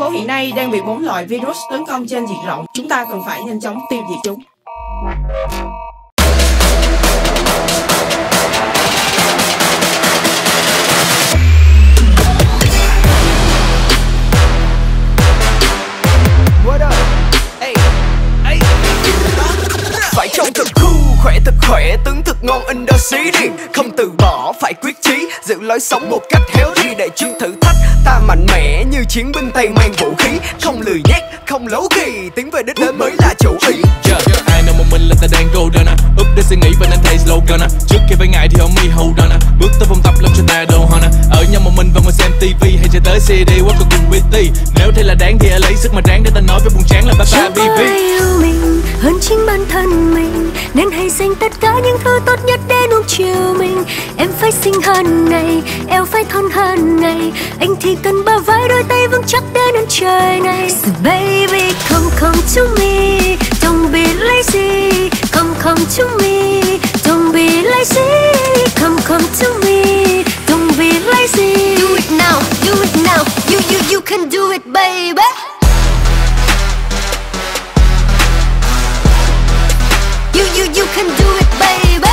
phố hiện nay đang bị 4 loại virus tấn công trên diện rộng. Chúng ta cần phải nhanh chóng tiêu diệt chúng. Phải trông thật khỏe, tướng thật ngon in đơ xí đi. Không từ bỏ, phải quyết chí, giữ lối sống một cách healthy để trước thử thách. Ta mạnh mẽ như chiến binh tay mang vũ khí, không lười nhác, không lấu kỳ, tiến về đích đến mới là chủ ý. Ai nào một mình là ta đang golden úp để suy nghĩ và nên thay slogan trước khi phải ngại thì homie hold on bước tới phòng tập làm cho ta đồ hon ở nhau một mình và ngồi xem TV hay chơi tới CD quá cực cùng BT. Nếu thế là đáng thì hãy lấy sức mà ráng để ta nói với buồn chán là bye bye BB. Yêu mình hơn chính bản thân mình nên hãy dành tất cả những thứ tốt nhất để nuông chiều mình. Em phải xinh hơn này, eo phải thon hơn này, anh thì cần bờ vai đôi tay vững chắc để nâng trời này. So baby come to me, don't be lazy, come to me, don't be lazy, come to me, don't be lazy. Do it now, you can do it baby. You can do it baby.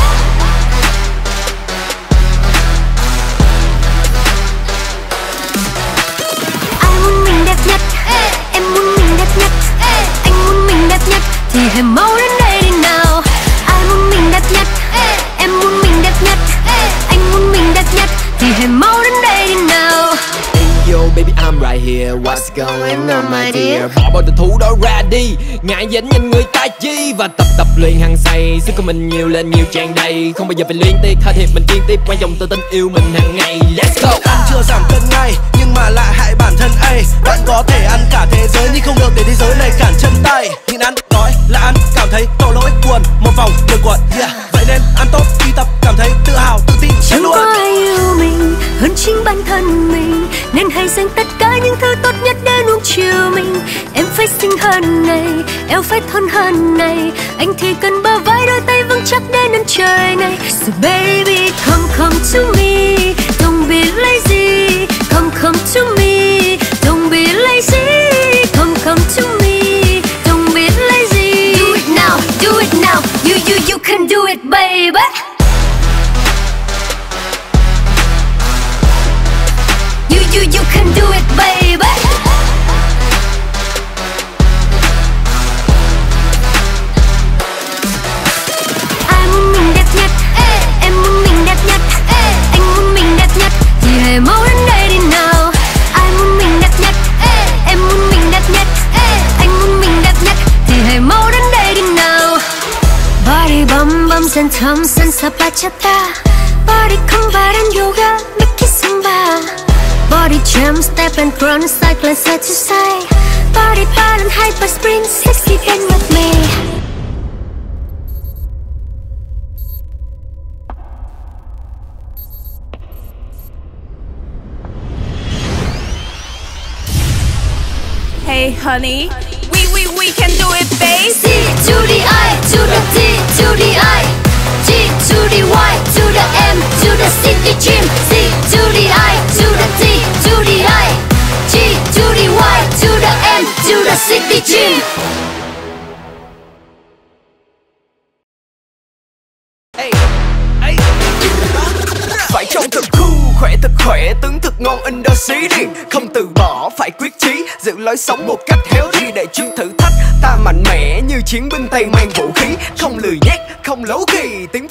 Ai muốn mình đẹp nhất, em muốn mình đẹp nhất, anh muốn mình đẹp nhất thì hãy mau đến đây đi nào. Ai muốn mình đẹp nhất, em muốn mình đẹp nhất, anh muốn mình đẹp nhất thì hãy mau đến đây đi nào. Yo baby I'm right here, what's going on my dear. Bỏ bao tình thú đó ra đi, ngại dành nhìn người ta chi. Và tập luyện hăng say, sức của mình nhiều lên nhiều tràn đầy. Không bao giờ phải luyến tiếc, tha thiệt mình kiên tiếp. Quan trọng tự tin yêu mình hàng ngày, let's go. Ăn chưa giảm cân ngay, nhưng mà lại hại bản thân ấy. Bạn có thể ăn cả thế giới nhưng không được để thế giới này cản chân tay. Nhịn ăn, đói là ăn, cảm thấy tội lỗi buồn, một vòng luẩn quẩn, yeah. Vậy nên ăn tốt, đi tập, cảm thấy tự hào, tự tin sẽ luôn. Chẳng có ai yêu mình hơn chính bản thân mình nên hãy dành tất cả những thứ tốt nhất để nuông chiều mình. Em phải xinh hơn này, eo phải thon hơn này, anh thì cần bờ vai đôi tay vững chắc để nâng trời này. So baby come to me, don't be lazy, come to me, don't be lazy, come to me, don't be lazy. Do it now, you can do it baby. You can do it baby. Ai muốn mình đẹp nhất, em muốn mình đẹp nhất, anh muốn mình đẹp nhất thì hãy mau đến đây đi nào. Ai muốn mình đẹp nhất, em muốn mình đẹp nhất, anh muốn mình đẹp nhất thì hãy mau đến đây đi nào. Body bum bum sen thum sen sa bachata, body combat and yoga make it zumba. Body jump, step and crunch, cycle side to side. Body balance, hyper sprint, sexy dance with me. Hey honey, we can do it babe. C to the I, to the T, to the I, G to the Y, to the M, to the city gym. C to the I, to the T, to the I, G to the Y, to the M, to the city gym. Phải trông thật khỏe, tướng thật ngon in đơ xí đi. Không từ bỏ, phải quyết chí, giữ lối sống một cách healthy để trước thử thách. Ta mạnh mẽ như chiến binh tay mang vũ khí, không lười nhác, không lấu kỳ, tiến